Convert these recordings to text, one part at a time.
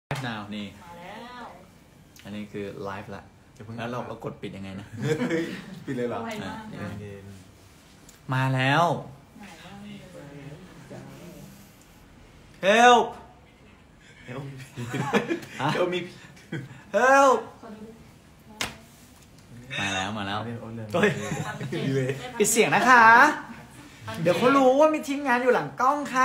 now นี่มาแล้วอันนี้คือไลฟ์ละแล้วเรากดปิดยังไงนะปิดเลยเหรอมาแล้วไหนบ้าง help เดี๋ยวมี help ขอดูมาแล้วเฮ้ยปิดเสียงนะคะ เดี๋ยวเขารู้ว่ามีทีมงานอยู่หลังกล้องค่ะ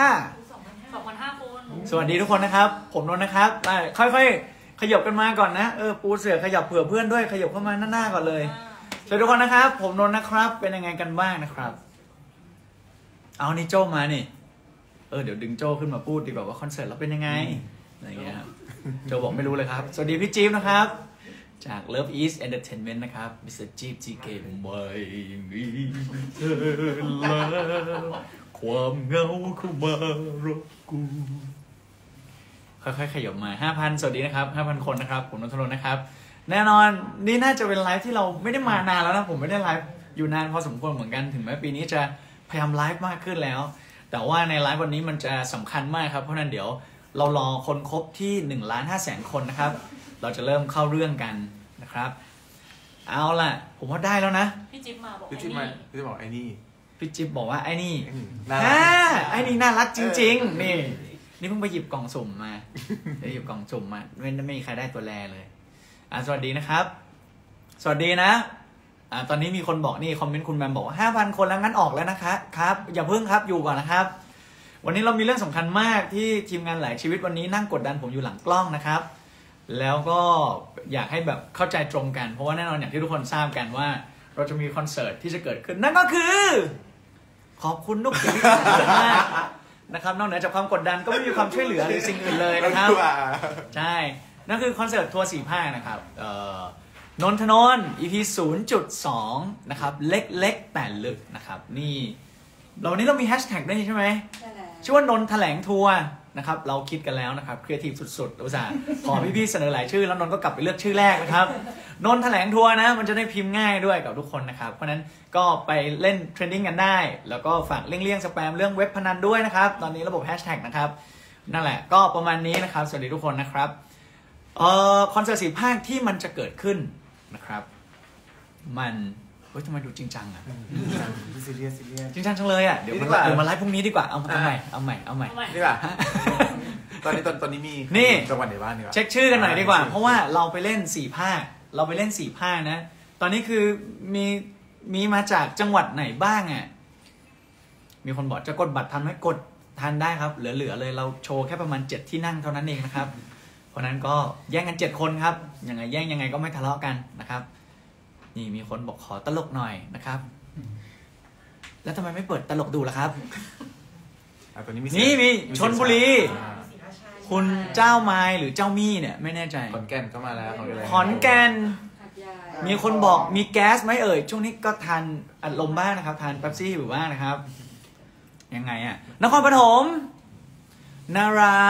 2,500 คนสวัสดีทุกคนนะครับ ผมนนท์นะครับค่อยๆขยับกันมาก่อนนะปูเสือขยับเผื่อเพื่อนด้วยขยับเข้ามาหน้าก่อนเลยสวัสดีทุกคนนะครับผมนนท์นะครับเป็นยังไงกันบ้างนะครับเอานี่โจ้มานี่เดี๋ยวดึงโจ้ขึ้นมาพูดดีกว่าว่าคอนเสิร์ตเราเป็นยังไงอะไรเงี้ยครับโจ้บอกไม่รู้เลยครับสวัสดีพี่จี๊บนะครับจาก Love East Entertainment นะครับ Mr. จี๊บ GK ไม่มีเธอแล้วความเหงาเข้ามารบกวนค่อยๆขยับมา 5,000 สวัสดีนะครับ 5,000 คนนะครับผมนนทนนท์นะครับแน่นอนนี่น่าจะเป็นไลฟ์ที่เราไม่ได้มานานแล้วนะผมไม่ได้ไลฟ์อยู่นานพอสมควรเหมือนกันถึงแม้ปีนี้จะพยายามไลฟ์มากขึ้นแล้วแต่ว่าในไลฟ์วันนี้มันจะสำคัญมากครับเพราะนั้นเดี๋ยวเรารอคนครบที่ 1,500,000 คนนะครับเราจะเริ่มเข้าเรื่องกันนะครับเอาล่ะผมว่าได้แล้วนะพี่จิ๊บมาบอกพี่จิ๊บบอกไอ้นี่พี่จิ๊บบอกว่าไอ้นี่น่ารักไอ้นี่น่ารักจริงๆนี่เพิ่งไปหยิบกล่องสุ่มมาไปหยิบกล่องสุ่มมาไม่มีใครได้ตัวแรเลยสวัสดีนะครับสวัสดีนะตอนนี้มีคนบอกนี่คอมเมนต์คุณแมมบอกว่า 5,000 คนแล้วงั้นออกแล้วนะคะครับอย่าเพิ่งครับอยู่ก่อนนะครับวันนี้เรามีเรื่องสำคัญมากที่ทีมงานหลายชีวิตวันนี้นั่งกดดันผมอยู่หลังกล้องนะครับแล้วก็อยากให้แบบเข้าใจตรงกันเพราะว่าแน่นอนอย่างที่ทุกคนทราบกันว่าเราจะมีคอนเสิร์ตที่จะเกิดขึ้นนั่นก็คือขอบคุณนุกที่มากนะครับนอกเหนือจากความกดดันก็ไม่มีความช่วยเหลือหรือสิ่งอื่นเลยนะครับใช่นั่นคือคอนเสิร์ตทัวร์4 ภาคนะครับนนทนนท์ EP 0.2 นะครับเล็กๆแต่ลึกนะครับนี่วันนี้เรามีแฮชแท็กด้วยใช่ไหมชื่อว่านนท์แถลงทัวร์นะครับเราคิดกันแล้วนะครับครีเอทีฟสุดๆอุตส่าห์ขอพี่ๆเสนอหลายชื่อแล้วนนท์ก็กลับไปเลือกชื่อแรกนะครับนนท์แถลงทัวร์นะมันจะได้พิมพ์ง่ายด้วยกับทุกคนนะครับเพราะนั้นก็ไปเล่นเทรนดิ้งกันได้แล้วก็ฝากเลี่ยงสแปมเรื่องเว็บพนันด้วยนะครับตอนนี้ระบบแฮชแท็กนะครับนั่นแหละก็ประมาณนี้นะครับสวัสดีทุกคนนะครับคอนเสิร์ต4 ภาคที่มันจะเกิดขึ้นนะครับมันทำไมดูจริงจังอ่ะซีเรียสจริงจังจังเลยอ่ะเดี๋ยวมาไลฟ์พรุ่งนี้ดีกว่าเอาใหม่ดีกว่าตอนนี้มีจังหวัดไหนบ้างดีกว่าเช็คชื่อกันหน่อยดีกว่าเพราะว่าเราไปเล่น4 ภาคนะตอนนี้คือมีมาจากจังหวัดไหนบ้างอ่ะมีคนบอกจะกดบัตรทันไหมกดทันได้ครับเหลือเลยเราโชว์แค่ประมาณ7 ที่นั่งเท่านั้นเองนะครับเพราะนั้นก็แย่งกัน7 คนครับยังไงแย่งยังไงก็ไม่ทะเลาะกันนะครับนี่มีคนบอกขอตลกหน่อยนะครับแล้วทำไมไม่เปิดตลกดูล่ะครับนี่มีชลบุรีคุณเจ้าไม้หรือเจ้ามี่เนี่ยไม่แน่ใจขอนแก่นก็มาแล้วขอนแก่นมีคนบอกมีแก๊สไหมช่วงนี้ก็ทานอัดลมบ้างนะครับทานเป๊ปซี่อยู่บ้างนะครับยังไงอะนครปฐมนา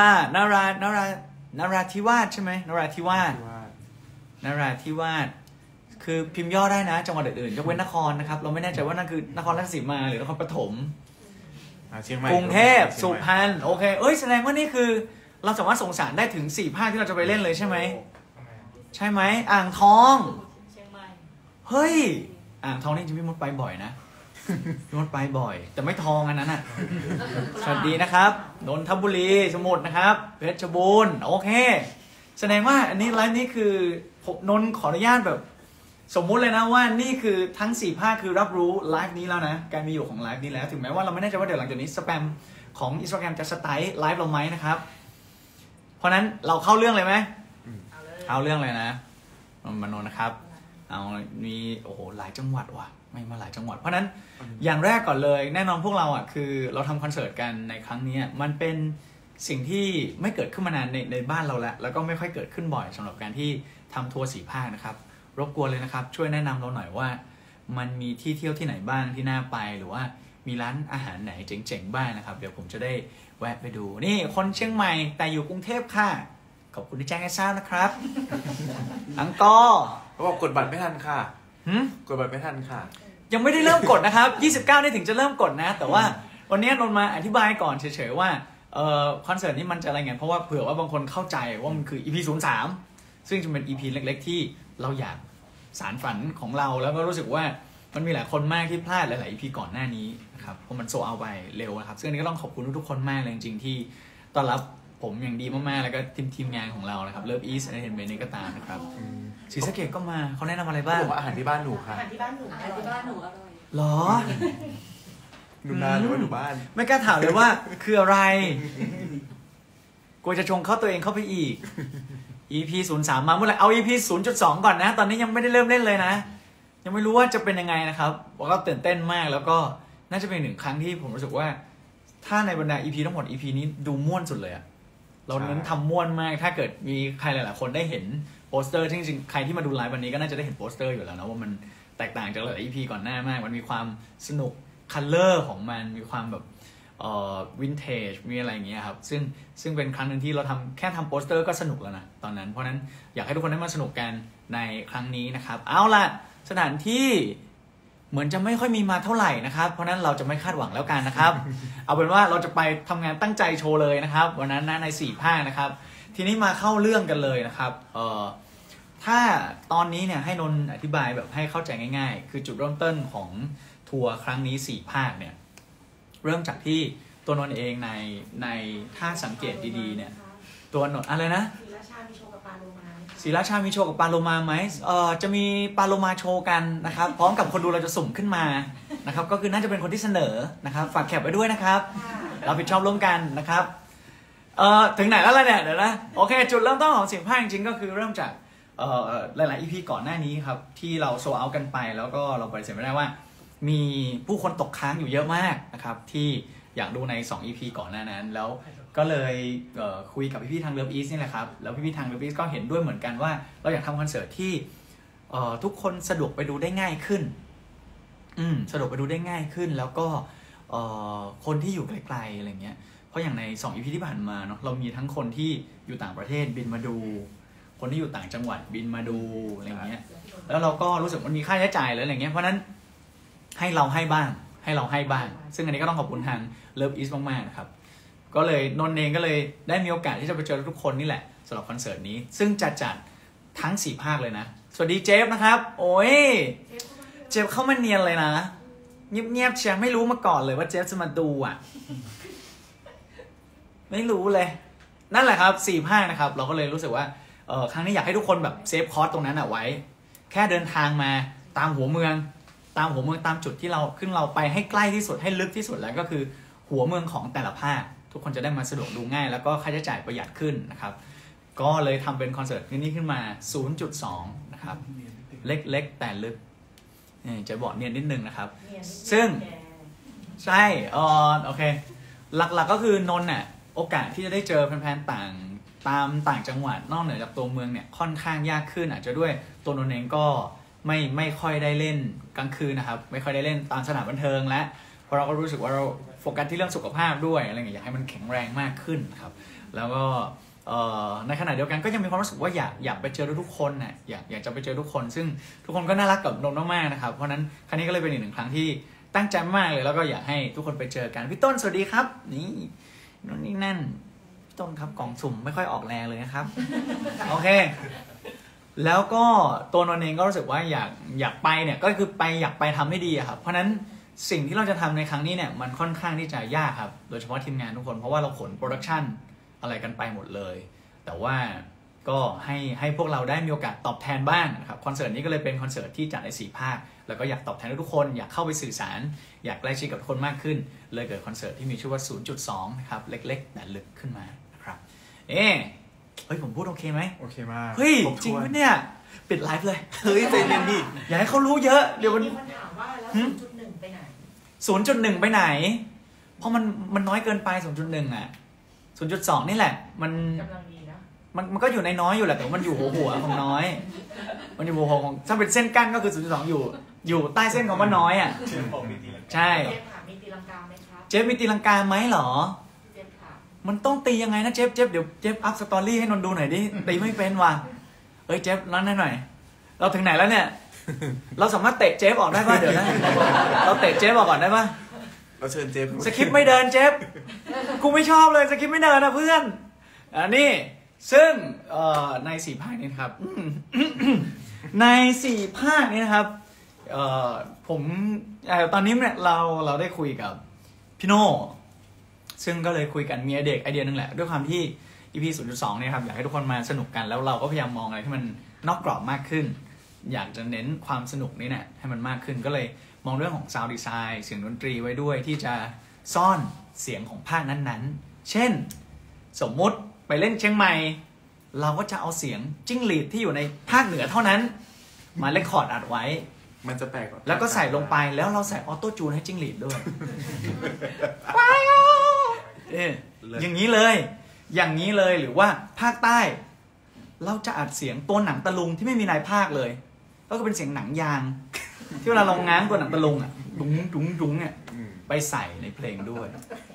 ราธิวาสใช่ไหมนาราธิวาสคือพิมพ์ย่อได้นะจังหวัดอื่นๆยกเว้นนครนะครับเราไม่แน่ใจว่านั่นคือนครราชสีมาหรือนครปฐมกรุงเทพสุพรรณโอเคแสดงว่านี่คือเราสามารถส่งสารได้ถึง4 ภาคที่เราจะไปเล่นเลยใช่ไหมอ่างทองเชียงใหม่เฮ้ยอ่างทองนี่จริงๆพี่มดไปบ่อยนะพี่มดไปบ่อยแต่ไม่ทองอันนั้นอ่ะสวัสดีนะครับนนทบุรีสมุทรนะครับเพชรบูรณ์โอเคแสดงว่าอันนี้ไลฟ์นี้คือผมนนขออนุญาตแบบสมมุติเลยนะว่านี่คือทั้ง4 ภาคคือรับรู้ไลฟ์นี้แล้วนะการมีอยู่ของไลฟ์นี้แล้วถึงแม้ว่าเราไม่แน่ใจว่าเดี๋ยวหลังจากนี้สแปมของ Instagram จะสไตล์ไลฟ์เราไหมนะครับเพราะนั้นเราเข้าเรื่องเลยไหมเข้าเรื่องเลยนะมานนนะครับเอามีโอ้โหหลายจังหวัดว่ะไม่มาหลายจังหวัดเพราะนั้นอย่างแรกก่อนเลยแน่นอนพวกเราอ่ะคือเราทำคอนเสิร์ตกันในครั้งนี้มันเป็นสิ่งที่ไม่เกิดขึ้นมานานในบ้านเราแล้วก็ไม่ค่อยเกิดขึ้นบ่อยสำหรับการที่ทำทัวร์4 ภาคนะครับรบกวนเลยนะครับช่วยแนะนำเราหน่อยว่ามันมีที่เที่ยวที่ไหนบ้างที่น่าไปหรือว่ามีร้านอาหารไหนเจ๋งๆบ้างนะครับเดี๋ยวผมจะได้แวะไปดูนี่คนเชียงใหม่แต่อยู่กรุงเทพค่ะขอบคุณที่แจ้งให้ทราบนะครับอังกอร์เขาบอกกดบัตรไม่ทันค่ะกดบัตรไม่ทันค่ะยังไม่ได้เริ่มกดนะครับ29นี่ถึงจะเริ่มกดนะแต่ว่าวันนี้นนมาอธิบายก่อนเฉยๆว่าคอนเสิร์ตนี้มันจะอะไรเงี้ยเพราะว่าเผื่อว่าบางคนเข้าใจว่ามันคือ EP 03ซึ่งจะเป็น EP เล็กๆที่เราอยากสารฝันของเราแล้วก็รู้สึกว่ามันมีหลายคนมากที่พลาดหลายๆ EP ก่อนหน้านี้นะครับเพราะมันโซเอาไปเร็วนะครับซึ่งอันนี้ก็ต้องขอบคุณทุกๆคนมากเลยจริงๆที่ต้อนรับผมอย่างดีมากๆแล้วก็ทีมงานของเรานะครับ Love East Entertainment นี่ก็ตามนะครับศรีสะเกษก็มาเขาแนะนำอะไรบ้างบอกว่าอาหารที่บ้านหนูค่ะอาหารที่บ้านหนูอาหารที่บ้านหนูอร่อยหรอหนูนาหรือว่าหนูบ้านไม่กล้าถามเลยว่าคืออะไรกลัวจะชงเข้าตัวเองเข้าไปอีก EP 03มาเมื่อไหร่เอา EP 0.2 ก่อนนะตอนนี้ยังไม่ได้เริ่มเล่นเลยนะยังไม่รู้ว่าจะเป็นยังไงนะครับบอกว่าตื่นเต้นมากแล้วก็น่าจะเป็นหนึ่งครั้งที่ผมรู้สึกว่าถ้าในบรรดา EP ทั้งหมด EP นี้ดูม่วนสุดเลยอะเราเน้นทำม่วนมากถ้าเกิดมีใครหลายๆคนได้เห็นโปสเตอร์จริงๆใครที่มาดูไลฟ์วันนี้ก็น่าจะได้เห็นโปสเตอร์อยู่แล้วนะว่ามันแตกต่างจากหลาย EP ก่อนหน้ามากมันมีความสนุกคัลเลอร์ของมันมีความแบบวินเทจมีอะไรอย่างเงี้ยครับซึ่งเป็นครั้งหนึ่งที่เราแค่ทำโปสเตอร์ก็สนุกแล้วนะตอนนั้นเพราะนั้นอยากให้ทุกคนได้มาสนุกกันในครั้งนี้นะครับเอาล่ะสถานที่เหมือนจะไม่ค่อยมีมาเท่าไหร่นะครับเพราะนั้นเราจะไม่คาดหวังแล้วกันนะครับ เอาเป็นว่าเราจะไปทำงานตั้งใจโชว์เลยนะครับวันนั้นนะใน4 ภาคนะครับทีนี้มาเข้าเรื่องกันเลยนะครับถ้าตอนนี้เนี่ยให้นนท์อธิบายแบบให้เข้าใจง่ายๆคือจุดเริ่มต้นของทัวร์ครั้งนี้4 ภาคเนี่ยเริ่มจากที่ตัวนนท์เองในถ้าสังเกตดีๆเนี่ยตัวนนท์อะไรนะศรีราชามีโชว์กับปาโลมาศรีราชามีโชว์กับปาโลมาไหมจะมีปาโลมาโชว์กันนะครับพร้อมกับคนดูเราจะสุ่มขึ้นมานะครับก็คือน่าจะเป็นคนที่เสนอนะครับฝากแคปไว้ด้วยนะครับเราผิดชอบร่วมกันนะครับถึงไหนแล้วล่ะเนี่ยเดี๋ยวนะโอเคจุดเริ่มต้นของ4 ภาคจริงๆก็คือเริ่มจากหลายๆ EP ก่อนหน้านี้ครับที่เราโซเอากันไปแล้วก็เราปฏิเสธไม่ได้ว่ามีผู้คนตกค้างอยู่เยอะมากนะครับที่อยากดูใน2 EP ก่อนหน้านั้นแล้วก็เลยคุยกับพี่ๆทาง Love East นี่แหละครับแล้วพี่ๆทาง Love East ก็เห็นด้วยเหมือนกันว่าเราอยากทำคอนเสิร์ตที่ทุกคนสะดวกไปดูได้ง่ายขึ้นสะดวกไปดูได้ง่ายขึ้นแล้วก็คนที่อยู่ไกลๆอะไรเงี้ยเพราะอย่างใน2 EP ที่ผ่านมาเนาะเรามีทั้งคนที่อยู่ต่างประเทศบินมาดูคนที่อยู่ต่างจังหวัดบินมาดูอะไรเงี้ยแล้วเราก็รู้สึกมันมีค่าใช้จ่ายเลยอะไรเงี้ยเพราะนั้นให้เราให้บ้างซึ่งอันนี้ก็ต้องขอบคุณทาง Love East มากๆนะครับก็เลยนนท์เองก็เลยได้มีโอกาสที่จะไปเจอทุกคนนี่แหละสำหรับคอนเสิร์ตนี้ซึ่งจะจัดทั้ง4 ภาคเลยนะสวัสดีเจฟนะครับโอ้ยเจฟเข้ามาเนียนเลยนะเงียบๆเชียร์ไม่รู้มาก่อนเลยว่าเจฟจะมาดูอ่ะไม่รู้เลยนั่นแหละครับ4 ภาคนะครับเราก็เลยรู้สึกว่าครั้งนี้อยากให้ทุกคนแบบเซฟคอสตรงนั้นอ่ะไว้แค่เดินทางมาตามหัวเมืองตามจุดที่เราไปให้ใกล้ที่สุดให้ลึกที่สุดแล้วก็คือหัวเมืองของแต่ละภาคทุกคนจะได้มาสะดวกดูง่ายแล้วก็ค่าใช้จ่ายประหยัดขึ้นนะครับก็เลยทำเป็นคอนเสิร์ตนี้ขึ้นมา 0.2 นะครับเล็กๆแต่ลึกจะบอกเนียนนิดนึงนะครับซึ่งใช่โอเคหลักๆก็คือนนท์น่ะโอกาสที่จะได้เจอแฟนๆต่างจังหวัดนอกเหนือจากตัวเมืองเนี่ยค่อนข้างยากขึ้นอาจจะด้วยตัวนนท์เองก็ไม่ค่อยได้เล่นกลางคืนนะครับไม่ค่อยได้เล่นตามสถานบันเทิงและเพราะเราก็รู้สึกว่าเราโฟกัสที่เรื่องสุขภาพด้วยอะไรอย่างเงี้ยอยากให้มันแข็งแรงมากขึ้นครับแล้วก็ในขณะเดียวกันก็ยังมีความรู้สึกว่าอยากไปเจอทุกคนน่ะอยากจะไปเจอทุกคนซึ่งทุกคนก็น่ารักกับนนท์มากๆนะครับเพราะนั้นครั้งนี้ก็เลยเป็นอีกหนึ่งครั้งที่ตั้งใจมากเลยแล้วก็อยากให้ทุกคนไปเจอกันพี่ต้นสวัสดีครับนี่นั่นพี่ต้นครับกล่องสุ่มไม่ค่อยออกแรงเลยนะครับโอเคแล้วก็ตัวนนท์เองก็รู้สึกว่าอยากไปเนี่ยก็คืออยากไปทำให้ดีครับเพราะนั้นสิ่งที่เราจะทำในครั้งนี้เนี่ยมันค่อนข้างที่จะยากครับโดยเฉพาะทีมงานทุกคนเพราะว่าเราขนโปรดักชันอะไรกันไปหมดเลยแต่ว่าก็ให้พวกเราได้มีโอกาสตอบแทนบ้างนะครับคอนเสิร์ตนี้ก็เลยเป็นคอนเสิร์ตที่จัดใน4 ภาคแล้วก็อยากตอบแทนทุกคนอยากเข้าไปสื่อสารอยากใกล้ชิดกับทุกคนมากขึ้นเลยเกิดคอนเสิร์ตที่มีชื่อว่า 0.2 นะครับเล็กๆแต่ลึกขึ้นมานะครับเฮ้ยผมพูดโอเคไหมโอเคมากเฮ้ยจริงปะเนี่ยปิดไลฟ์เลยเฮ้ยใจเย็นดิอย่าให้เขารู้เยอะเดี๋ยวมีคนถามว่าแล้ว 0.1 ไปไหน 0.1 ไปไหนเพราะมันน้อยเกินไป 0.1 อ่ะ 0.2 นี่แหละมันกำลังดีนะมันก็อยู่ในน้อยอยู่แหละแต่มันอยู่หัวของน้อยมันอยู่หัวของถ้าเป็นเส้นกั้นก็คือ 0.2 อยู่ใต้เส้นของว่าน้อยอ่ะใช่เจฟค่ะมีตีลังกาไหมครับเจฟมีตีลังกาไหมหรอเจฟค่ะมันต้องตียังไงนะเจฟเดี๋ยวเจฟอัพสตอรี่ให้นนดูหน่อยดิตีไม่เป็นว่ะเจฟร้อนให้หน่อยเราถึงไหนแล้วเนี่ยเราสามารถเตะเจฟออกได้ป่ะเดี๋ยวนะเราเตะเจฟออกก่อนได้ป่ะเราเชิญเจฟสคริปต์ไม่เดินเจฟกูไม่ชอบเลยสคริปต์ไม่เดินนะเพื่อนนี่ซึ่งใน4 ภาคนี้นะครับ ใน4 ภาคนี้นะครับผมตอนนี้เนี่ยเราได้คุยกับพี่โน่ซึ่งก็เลยคุยกันมีไอเดียนึงแหละด้วยความที่ EP 0.2 เนี่ยครับอยากให้ทุกคนมาสนุกกันแล้วเราก็พยายามมองอะไรที่มันนอกกรอบมากขึ้นอยากจะเน้นความสนุกนี่เนี่ยให้มันมากขึ้นก็เลยมองเรื่องของ sound design เสียงดนตรีไว้ด้วยที่จะซ่อนเสียงของภาคนั้นๆเช่นสมมุติไปเล่นเชียงใหม่เราก็จะเอาเสียงจิ้งหรีดที่อยู่ในภาคเหนือเท่านั้นมาเรคคอร์ดอัดไว้มันจะแปลกแล้วก็ใส่ลงไปแล้วเราใส่ออโต้จูนให้จิ้งหรีดด้วยอย่างนี้เลยหรือว่าภาคใต้เราจะอัดเสียงตัวหนังตะลุงที่ไม่มีนายภาคเลยก็เป็นเสียงหนังยางที่เวลาเราง้างตัวหนังตะลุงอ่ะดุ้งเนี่ยไปใส่ในเพลงด้วย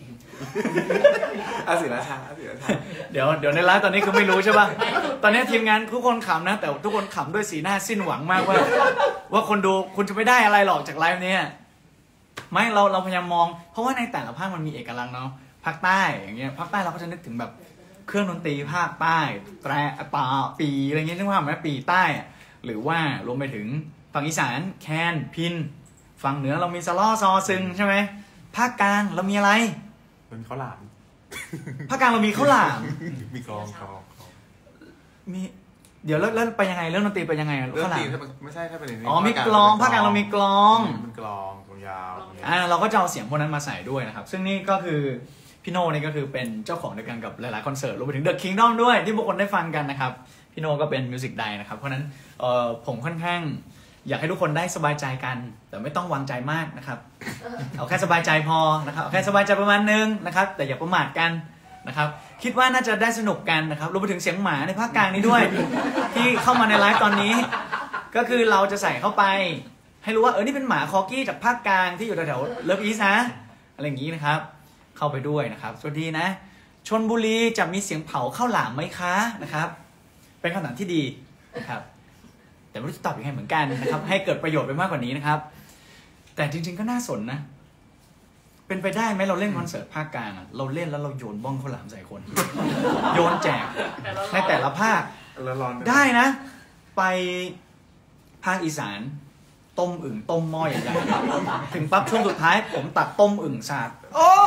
ศิลชาเดี๋ยวในไลฟ์ตอนนี้คือไม่รู้ใช่ป่ะตอนนี้ทีมงานทุกคนขำนะแต่ทุกคนขำด้วยสีหน้าสิ้นหวังมากว่าคนดูคุณจะไม่ได้อะไรหรอกจากไลฟ์นี้ไม่เราพยายามมองเพราะว่าในแต่ละภาคมันมีเอกลักษณ์เนาะภาคใต้อย่างเงี้ยภาคใต้เราก็จะนึกถึงแบบเครื่องดนตรีภาคใต้แตรป่าปีอะไรเงี้ยนึกว่าไหมปีใต้หรือว่ารวมไปถึงฝั่งอีสานแคนพินฝั่งเหนือเรามีสล้อซอซึงใช่ไหมภาคกลางเรามีอะไรเป็นข้าวหลามภาคกลางเรามีข้าวหลามมีกลองมีเดี๋ยวแล้วไปยังไงเรื่องดนตรีไปยังไงเรื่องดนตรีไม่ใช่ถ้าเป็นอย่างนี้มีกลองภาคกลางเรามีกลองเป็นกลองยาวเราก็จะเอาเสียงพวกนั้นมาใส่ด้วยนะครับซึ่งนี่ก็คือพี่โน่นี่ก็คือเป็นเจ้าของเดียวกันกับหลายๆคอนเสิร์ตรวมไปถึง The Kingdom ด้วยที่พวกคนได้ฟังกันนะครับพี่โน่ก็เป็นมิวสิกไดนะครับเพราะนั้นผมค่อนข้างอยากให้ทุกคนได้สบายใจกันแต่ไม่ต้องวางใจมากนะครับเอาแค่สบายใจพอนะครับเอาแค่สบายใจประมาณนึงนะครับแต่อย่าประมาทกันนะครับคิดว่าน่าจะได้สนุกกันนะครับรวมไปถึงเสียงหมาในภาคกลางนี้ด้วย ที่เข้ามาในไลฟ์ตอนนี้ก็คือเราจะใส่เข้าไปให้รู้ว่านี่เป็นหมาคอกี้จากภาคกลางที่อยู่แถวๆเลิฟอีสนะอะไรอย่างนี้นะครับเข้าไปด้วยนะครับสวัสดีนะชลบุรีจะมีเสียงเผาข้าวหลามไหมคะนะครับเป็นคำถามที่ดีนะครับแต่ไม่รู้จะตอบยังไงเหมือนกันนะครับให้เกิดประโยชน์ไปมากกว่านี้นะครับแต่จริงๆก็น่าสนนะเป็นไปได้ไหมเราเล่นคอนเสิร์ตภาคกลางเราเล่นแล้วเราโยนบ้องข้าวหลามใส่คนโยนแจกในแต่ละภาคได้นะไปภาคอีสานต้มอึ่งต้มหม้อใหญ่ๆถึงปั๊บช่วงสุดท้ายผมตัดต้มอึ่งสาดโอ้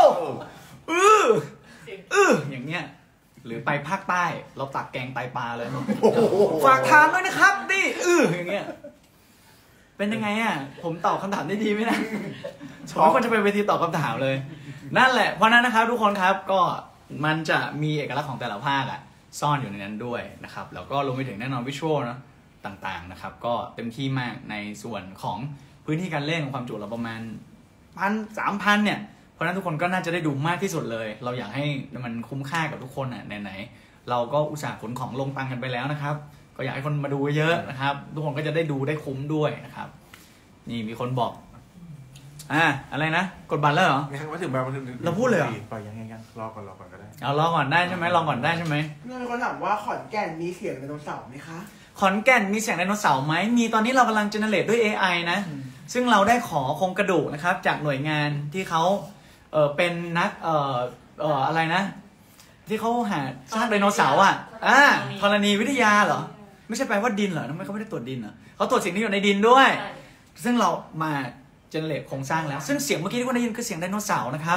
อย่างเงี้ยหรือไปภาคใต้เราตักแกงไตปลาเลยฝากทานด้วยนะครับดิอย่างเงี้ยเป็นยังไงผมตอบคำถามได้ดีไหมนะผมไม่ควรจะไปเวทีตอบคำถามเลยนั่นแหละเพราะนั้นนะครับทุกคนครับก็มันจะมีเอกลักษณ์ของแต่ละภาคซ่อนอยู่ในนั้นด้วยนะครับแล้วก็รวมไปถึงแน่นอนวิชวลนะต่างๆนะครับก็เต็มที่มากในส่วนของพื้นที่การเล่นความจุเราประมาณ 1,000-3,000 เนี่ยเพราะนั้นทุกคนก็น่าจะได้ดูมากที่สุดเลยเราอยากให้มันคุ้มค่ากับทุกคนไหนๆเราก็อุตส่าห์ขนของลงตังกันไปแล้วนะครับก็อยากให้คนมาดูเยอะนะครับทุกคนก็จะได้ดูได้คุ้มด้วยนะครับนี่มีคนบอกอะไรนะกดบัตรแล้วเหรอมาถึงแบบเราพูดเลยเหรอปล่อยยังรอก่อนก็ได้รอก่อนได้ใช่ไหมรอก่อนได้ใช่ไหมมีคนถามว่าขอนแก่นมีเสียงไดโนเสาร์ไหมคะขอนแก่นมีเสียงไดโนเสาร์ไหมมีตอนนี้เรากำลังเจเนเรตด้วย AI นะซึ่งเราได้ขอโครงกระดูกนะครับจากหน่วยงานที่เขาเป็นนักอะไรนะที่เขาหาสร้างไดโนเสาร์ธรณีวิทยาเหรอไม่ใช่แปลว่าดินเหรอทำไมเขาไม่ได้ตรวจดินเหรอเขาตรวจสิ่งที่อยู่ในดินด้วยซึ่งเรามาเจเนเรตโครงสร้างแล้วซึ่งเสียงเมื่อกี้ที่คุณได้ยินคือเสียงไดโนเสาร์นะครับ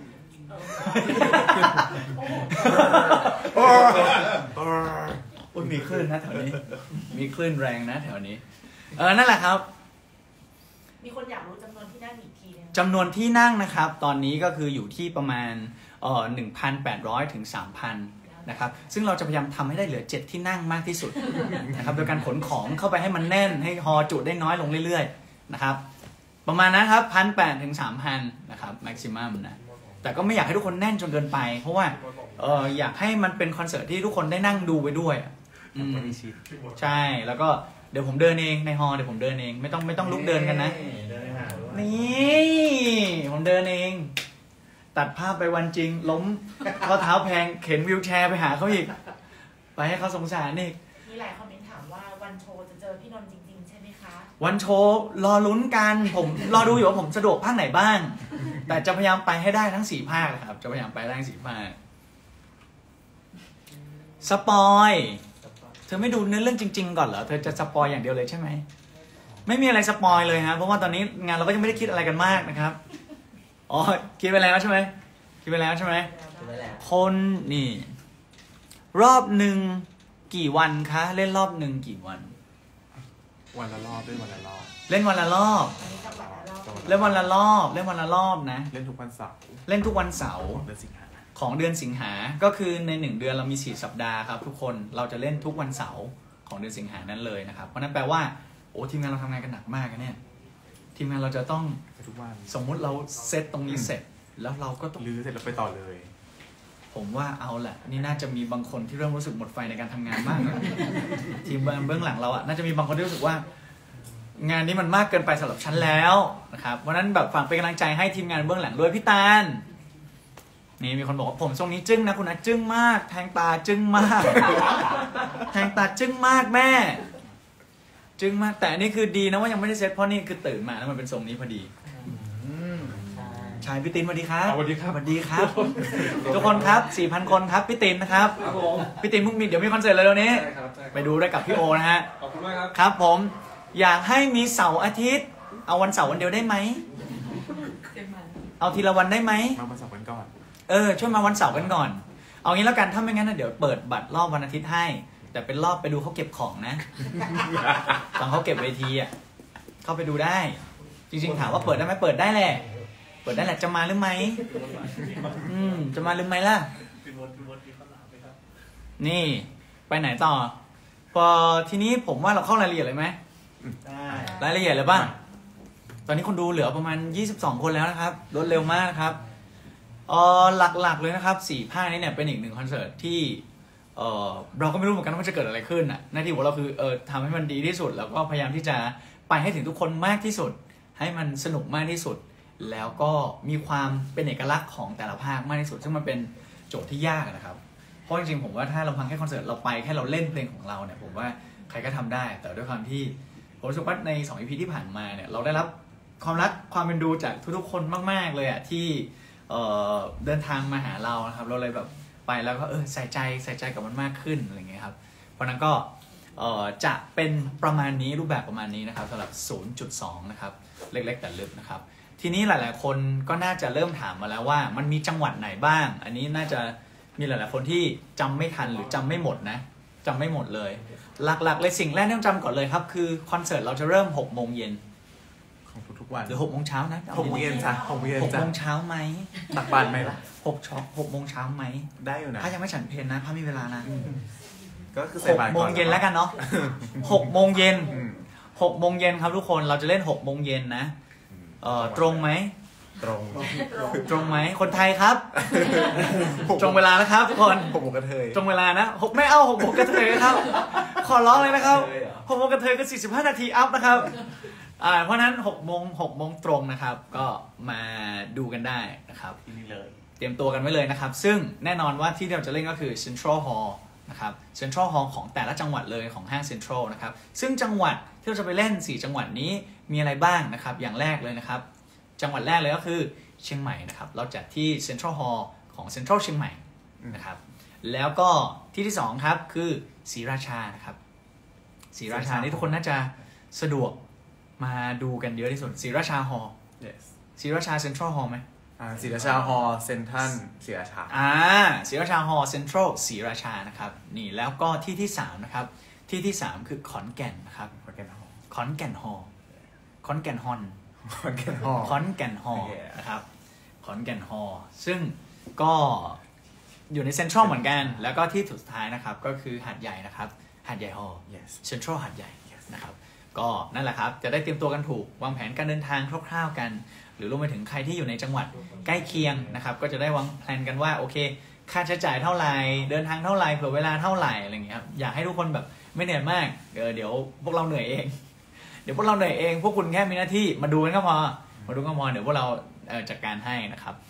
มีคลื่นนะแถวนี้มีคลื่นแรงนะแถวนี้นั่นแหละครับมีคนอยากรู้จำนวนที่นั่งอีกทีนึงจำนวนที่นั่งนะครับตอนนี้ก็คืออยู่ที่ประมาณ1,800 ถึง 3,000 นะครับซึ่งเราจะพยายามทำให้ได้เหลือ7ที่นั่งมากที่สุดนะครับโดยการขนของเข้าไปให้มันแน่นให้ฮอจุได้น้อยลงเรื่อยๆนะครับประมาณนั้นครับ 1,800 ถึง 3,000 นะครับแม็กซิมัมนะแต่ก็ไม่อยากให้ทุกคนแน่นจนเกินไปเพราะว่าอยากให้มันเป็นคอนเสิร์ตที่ทุกคนได้นั่งดูไปด้วยใช่แล้วก็เดี๋ยวผมเดินเองในฮอเดี๋ยวผมเดินเองไม่ต้องลุกเดินกันนะนี่ผมเดินเองตัดภาพไปวันจริงล้มข้อเท้าแพงเข็นวิวแชร์ไปหาเขาอีกไปให้เขาสงสารนี่มีหลายคอมเมนต์ถามว่าวันโชว์จะเจอพี่นนท์จริงๆใช่ไหมคะวันโชว์รอลุ้นกันผมรอดูอยู่ว่าผมสะดวกภาคไหนบ้าง แต่จะพยายามไปให้ได้ทั้ง4 ภาคนะครับจะพยายามไปได้ทั้ง4 ภาคสปอยเธอไม่ดูเนื้อเรื่องจริงๆก่อนเหรอเธอจะสปอยอย่างเดียวเลยใช่ไหมไม่มีอะไรสปอยเลยครับเพราะว่าตอนนี้งานเราก็ยังไม่ได้คิดอะไรกันมากนะครับอ๋อคิดไปแล้วใช่ไหมคิดไปแล้วใช่ไหมคนนี่รอบหนึ่งกี่วันคะเล่นรอบหนึ่งกี่วันวันละรอบด้วยวันละรอบเล่นวันละรอบอันนี้จังหวัดละรอบเล่นวันละรอบเล่นวันละรอบนะเล่นทุกวันเสาร์เล่นทุกวันเสาร์เดือนสิงหาของเดือนสิงหาก็คือใน1 เดือนเรามี4 สัปดาห์ครับทุกคนเราจะเล่นทุกวันเสาร์ของเดือนสิงหานั้นเลยนะครับเพราะนั้นแปลว่าโอ้ทีมงานเราทำงานกันหนักมากนะเนี่ยทีมงานเราจะต้องทุกวันสมมุติเราเซตตรงนี้เสร็จแล้วเราก็ต้องรื้อเสร็จแล้วไปต่อเลยผมว่าเอาแหละนี่น่าจะมีบางคนที่เริ่มรู้สึกหมดไฟในการทำงานมากนะทีมเบื้องหลังเราอ่ะน่าจะมีบางคนที่รู้สึกว่างานนี้มันมากเกินไปสำหรับฉันแล้วนะครับเพราะนั้นแบบฝากเป็นกำลังใจให้ทีมงานเบื้องหลังด้วยพี่ตาลนี่มีคนบอกว่าผมทรงนี้จึ้งนะคุณนะจึ้งมากแทงตาจึ้งมาก แทงตาจึ้งมากแม่จึ้งมากแต่อันนี้คือดีนะว่ายังไม่ได้เซ็ตเพราะนี่คือตื่นมาแล้วมันเป็นทรงนี้พอดีชายพี่ตินสวัสดีครับสวัสดีครับสวัสดีครับ ทุกคนครับ 4,000 คนครับพี่ตินนะครับครับผมพี่ตินเพิ่งมีเดี๋ยวมีคอนเสิร์ตเลยวันนี้ใช่ครับใช่ครับไปดูได้กับพี่โอนะฮะขอบคุณมากครับครับผมอยากให้มีเสาร์อาทิตย์เอาวันเสาร์วันเดียวได้ไหมเอาทีละวันได้ไหมมาวันเสาร์กันก่อนช่วยมาวันเสาร์กันก่อนเอางี้แล้วกันถ้าไม่งั้นนะเดี๋ยวเปิดบัตรรอบวันอาทิตย์ให้ แต่เป็นรอบไปดูเขาเก็บของนะ ตอนเขาเก็บเวทีอ่ะเข้าไปดูได้ จริงๆถามว่าเปิดได้ไหมเปิดได้แหละเปิดได้แหละจะมาหรือไม่จะมาหรือไม่ล่ะนี่ไปไหนต่อพอทีนี้ผมว่าเราเข้ารายละเอียดเลยไหมได้รายละเอียดเลยป่ะตอนนี้คนดูเหลือประมาณ22 คนแล้วนะครับลดเร็วมากครับหลักๆเลยนะครับ4 ภาคนี้เนี่ยเป็นอีก1 คอนเสิร์ตที่เราก็ไม่รู้เหมือนกันว่าจะเกิดอะไรขึ้นน่ะหน้าที่ของเราคือทำให้มันดีที่สุดแล้วก็พยายามที่จะไปให้ถึงทุกคนมากที่สุดให้มันสนุกมากที่สุดแล้วก็มีความเป็นเอกลักษณ์ของแต่ละภาคมากที่สุดซึ่งมันเป็นโจทย์ที่ยากนะครับเพราะจริงๆผมว่าถ้าเราฟังแค่คอนเสิร์ตเราไปแค่เราเล่นเพลงของเราเนี่ยผมว่าใครก็ทำได้แต่ด้วยความที่ผมรู้สึกว่าใน2 EP ที่ผ่านมาเนี่ยเราได้รับความรักความเป็นดูจากทุกๆคนมากๆเลยอ่ะที่เดินทางมาหาเรานะครับเราเลยแบบไปแล้วก็ใส่ใจกับมันมากขึ้นอะไรเงี้ยครับเพราะนั้นก็จะเป็นประมาณนี้รูปแบบประมาณนี้นะครับสำหรับ 0.2 นะครับเล็กๆแต่ลึกนะครับทีนี้หลายๆคนก็น่าจะเริ่มถามมาแล้วว่ามันมีจังหวัดไหนบ้างอันนี้น่าจะมีหลายๆคนที่จำไม่ทันหรือจำไม่หมดนะจำไม่หมดเลยหลักๆเลยสิ่งแรกที่ต้องจำก่อนเลยครับคือคอนเสิร์ตเราจะเริ่ม 6 โมงเย็นของทุกๆวันหรือ 6 โมงเช้านะ 6 โมงเย็นจ้ะ6 โมงเย็น 6 จ้ะโมงเช้าไหมตักบาตรไหมล่ะ 6 โมงเช้าไหมได้อยู่นะถ้ายังไม่ฉันเพลนะถ้ามีเวลานะก็คือใส่บาตร 6 โมก่องเย็นแล้วกันเนาะ6 โมงเย็นอืม 6 โมงเย็นครับทุกคนเราจะเล่น 6 โมงเย็นนะตรงไหมตรงตรงไหมคนไทยครับ ตรงเวลานะครับทุกคนผมกระเทยตรงเวลานะ6ไม่เอา6 โมงกระเทยนะครับขอร้องเลยนะครับ6 โมงกระเทยก็45 นาทีอัพนะครับเพราะนั้น6 โมงตรงนะครับก็มาดูกันได้นะครับที่นี่เลยเตรียมตัวกันไว้เลยนะครับซึ่งแน่นอนว่าที่เราจะเล่นก็คือ Central Hall นะครับ Central Hall ของแต่ละจังหวัดเลยของห้าง Central นะครับซึ่งจังหวัดที่เราจะไปเล่น4 จังหวัดนี้มีอะไรบ้างนะครับอย่างแรกเลยนะครับจังหวัดแรกเลยก็คือเชียงใหม่นะครับเราจัดที่ Central Hall ของ Central เชียงใหม่นะครับแล้วก็ที่2ครับคือศรีราชานะครับศรีราชานี่ทุกคนน่าจะสะดวกมาดูกันเยอะที่สุดศรีราชา Hall yes ศรีราชา Central Hall ไหมศรีราชาฮอลล์เซนทรัลศรีราชาศรีราชาฮอลล์เซ็นทรัลศรีราชานะครับนี่แล้วก็ที่3นะครับที่3คือขอนแก่นนะครับขอนแก่นฮอลล์ขอนแก่นฮอลล์ขอนแก่นฮอลล์ขอนแก่นฮอลล์ขอนแก่นฮอลล์นะครับขอนแก่นฮอลล์ซึ่งก็อยู่ในเซ็นทรัลเหมือนกันแล้วก็ที่สุดท้ายนะครับก็คือหาดใหญ่นะครับหาดใหญ่ฮอลล์ yes เซ็นทรัลหาดใหญ่นะครับก็นั่นแหละครับจะได้เตรียมตัวกันถูกวางแผนการเดินทางคร่าวๆกันหรือรวมไปถึงใครที่อยู่ในจังหวัดใกล้เคียงนะครับก็จะได้วางแผนกันว่าโอเคค่าใช้จ่ายเท่าไหร่เดินทางเท่าไหร่เผื่อเวลาเท่าไหร่อะไรอย่างเงี้ยครับอยากให้ทุกคนแบบไม่เหนื่อยมากเดี๋ยวพวกเราเหนื่อยเองเดี๋ยวพวกเราเหนื่อยเองพวกคุณแค่มีหน้าที่มาดูกันก็พอเดี๋ยวพวกเราจัดการให้นะครับ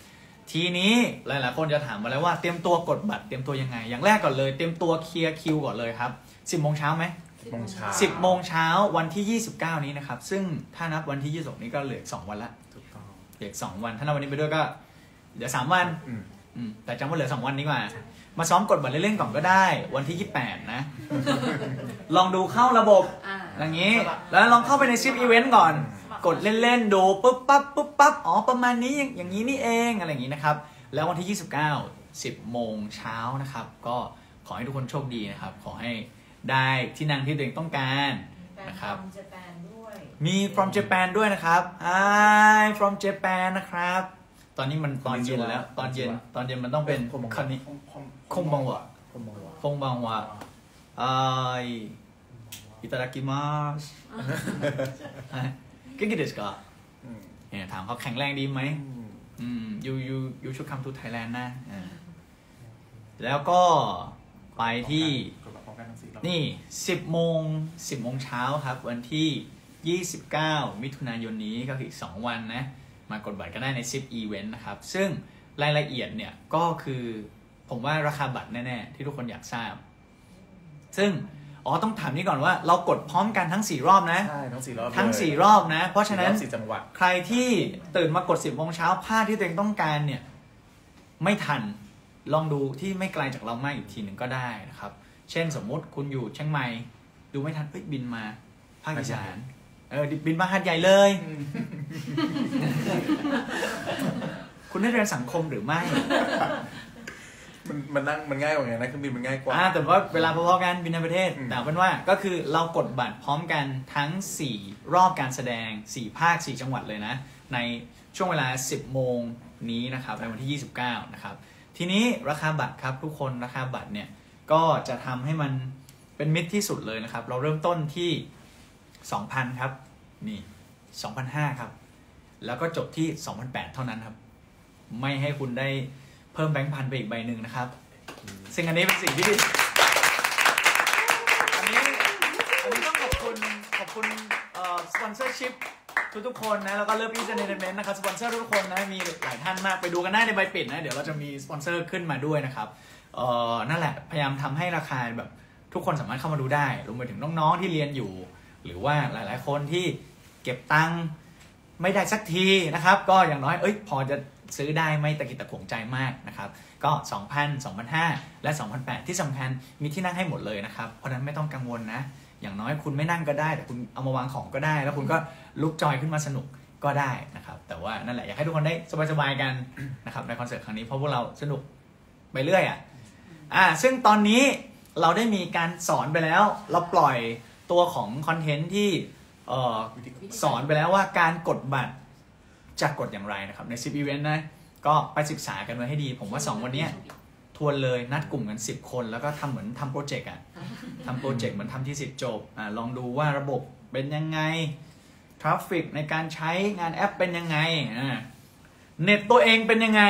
ทีนี้หลายๆคนจะถามมาแล้วว่าเตรียมตัวกดบัตรเตรียมตัวยังไงอย่างแรกก่อนเลยเตรียมตัวเคลียร์คิวก่อนเลยครับ10 โมงเช้าไหม 10 โมงเช้า 10 โมงเช้าวันที่ 29 นี้นะครับซึ่งถ้านับวันที่26นี้ก็เหลือ2 วันละถูกต้องเหลือ2 วันถ้านับวันนี้ไปด้วยก็เหลือ3 วัน แต่จำว่าเหลือ2 วันนี้กว่ามาซ้อมกดบัตรเล่นๆก่อนก็ได้วันที่28นะลองดูเข้าระบบอย่างนี้แล้วลองเข้าไปในซิปอีเวนต์ก่อนกดเล่นๆดูปุ๊บปั๊บอ๋อประมาณนี้อย่างนี้นี่เองอะไรอย่างนี้นะครับแล้ววันที่29 10 โมงเช้านะครับก็ขอให้ทุกคนโชคดีนะครับขอให้ได้ที่นั่งที่ตัวเองต้องการนะครับมี from Japan ด้วยนะครับ Hi from Japan นะครับตอนนี้มันตอนเย็นแล้วตอนเย็นมันต้องเป็นคันนี้คงบังวะอิตาดากิมัสเก่งกี่เดสก็เนี่ยถามเขาแข็งแรงดีไหมyou should come to Thailand นะแล้วก็ไปที่นี่10 โมงเช้าครับวันที่29 มิถุนายนนี้ก็คืออีก2 วันนะมากดบัตรก็ได้ในซิปอีเวนต์นะครับซึ่งรายละเอียดเนี่ยก็คือผมว่าราคาบัตรแน่ๆที่ทุกคนอยากทราบซึ่งต้องถามนี้ก่อนว่าเรากดพร้อมกันทั้ง4 รอบนะใช่ทั้ง4 รอบทั้ง4 รอบนะเพราะฉะนั้น 4 จังหวัดใครที่ตื่นมากด10 โมงเช้าพลาดที่ตัวเองต้องการเนี่ยไม่ทันลองดูที่ไม่ไกลจากเรามากอีกทีหนึ่งก็ได้นะครับเช่นสมมุติคุณอยู่เชียงใหม่ดูไม่ทันบินมาภาคอีสานบินมาหาดใหญ่เลย คุณได้เรียนสังคมหรือไม่มันง่ายกว่าไงนะเครื่องบินมันง่ายกว่าแต่ว่าเวลาพอๆกันบินในประเทศแต่เป็นว่าก็คือเรากดบัตรพร้อมกันทั้ง4 รอบการแสดง4 ภาค 4 จังหวัดเลยนะในช่วงเวลา 10 โมงนี้นะครับในวันที่29นะครับทีนี้ราคาบัตรครับทุกคนราคาบัตรเนี่ยก็จะทำให้มันเป็นมิตรที่สุดเลยนะครับเราเริ่มต้นที่ 2,000 ครับนี่ 2,500 ครับแล้วก็จบที่ 2,800 เท่านั้นครับไม่ให้คุณได้เพิ่มแบงค์พันไปอีกใบหนึ่งนะครับซึ่งอันนี้เป็นสิ่งที่อันนี้ต้องขอบคุณสปอนเซอร์ชิพทุกคนนะแล้วก็เลิฟอีสเอนเตอร์เทนเมนต์นะครับสปอนเซอร์ทุกคนนะมีหลายท่านมากไปดูกันได้ในใบปิดนะเดี๋ยวเราจะมีสปอนเซอร์ขึ้นมาด้วยนะครับนั่นแหละพยายามทำให้ราคาแบบทุกคนสามารถเข้ามาดูได้รวมไปถึงน้องๆที่เรียนอยู่หรือว่าหลายๆคนที่เก็บตังค์ไม่ได้สักทีนะครับก็อย่างน้อยพอจะซื้อได้ไม่ตะกิดตะขวงใจมากนะครับก็ 2,000 2,500 และ 2,800 ที่สำคัญมีที่นั่งให้หมดเลยนะครับเพราะนั้นไม่ต้องกังวลนะอย่างน้อยคุณไม่นั่งก็ได้แต่คุณเอามาวางของก็ได้แล้วคุณก็ลุกจอยขึ้นมาสนุกก็ได้นะครับแต่ว่านั่นแหละอยากให้ทุกคนได้สบายๆกันนะครับในคอนเสิร์ตครั้งนี้เพราะพวกเราสนุกไปเรื่อยซึ่งตอนนี้เราได้มีการสอนไปแล้วเราปล่อยตัวของคอนเทนต์ที่สอนไปแล้วว่าการกดบัตรจะกดอย่างไรนะครับใน10 อีเวนต์นะก็ไปศึกษากันไว้ให้ดีผมว่า2 วันนี้ทวนเลยนัดกลุ่มกัน10 คนแล้วก็ทำเหมือนทำโปรเจกต์ทำโปรเจกต์เหมือนทำที่10 จบลองดูว่าระบบเป็นยังไงทราฟฟิกในการใช้งานแอปเป็นยังไงเน็ตตัวเองเป็นยังไง